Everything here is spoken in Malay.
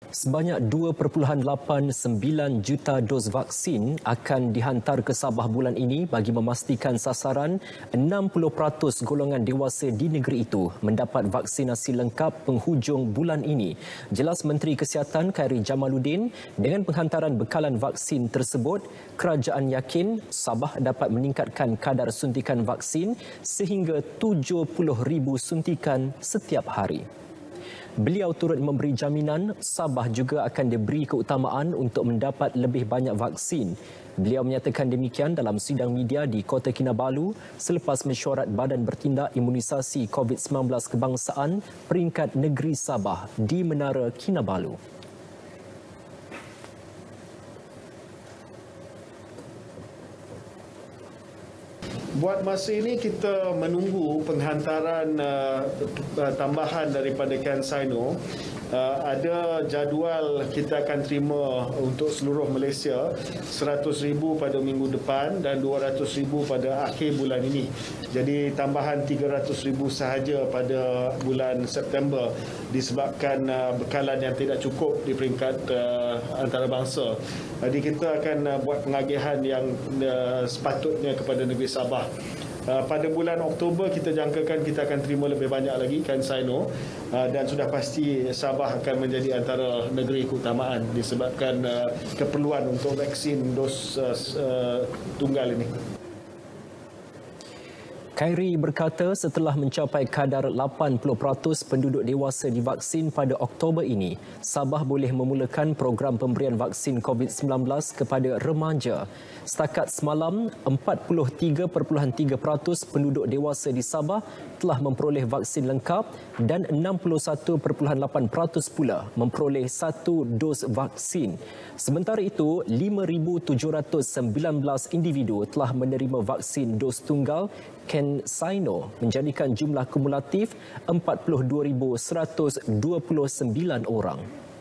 Sebanyak 2.89 juta dos vaksin akan dihantar ke Sabah bulan ini bagi memastikan sasaran 60% golongan dewasa di negeri itu mendapat vaksinasi lengkap penghujung bulan ini. Jelas Menteri Kesihatan Khairy Jamaluddin, dengan penghantaran bekalan vaksin tersebut, kerajaan yakin Sabah dapat meningkatkan kadar suntikan vaksin sehingga 70,000 suntikan setiap hari. Beliau turut memberi jaminan Sabah juga akan diberi keutamaan untuk mendapat lebih banyak vaksin. Beliau menyatakan demikian dalam sidang media di Kota Kinabalu selepas mesyuarat Badan Bertindak Imunisasi COVID-19 Kebangsaan peringkat negeri Sabah di Menara Kinabalu. Buat masa ini kita menunggu penghantaran tambahan daripada CanSino. Ada jadual kita akan terima untuk seluruh Malaysia 100,000 pada minggu depan dan 200,000 pada akhir bulan ini. Jadi tambahan 300,000 sahaja pada bulan September disebabkan bekalan yang tidak cukup di peringkat antarabangsa. Jadi kita akan buat pengagihan yang sepatutnya kepada negeri Sabah. Pada bulan Oktober kita jangkakan kita akan terima lebih banyak lagi CanSino dan sudah pasti Sabah akan menjadi antara negeri keutamaan disebabkan keperluan untuk vaksin dos tunggal ini. Khairy berkata setelah mencapai kadar 80% penduduk dewasa divaksin pada Oktober ini, Sabah boleh memulakan program pemberian vaksin COVID-19 kepada remaja. Setakat semalam, 43.3% penduduk dewasa di Sabah telah memperoleh vaksin lengkap dan 61.8% pula memperoleh satu dos vaksin. Sementara itu, 5,719 individu telah menerima vaksin dos tunggal CanSino menjadikan jumlah kumulatif 42,129 orang.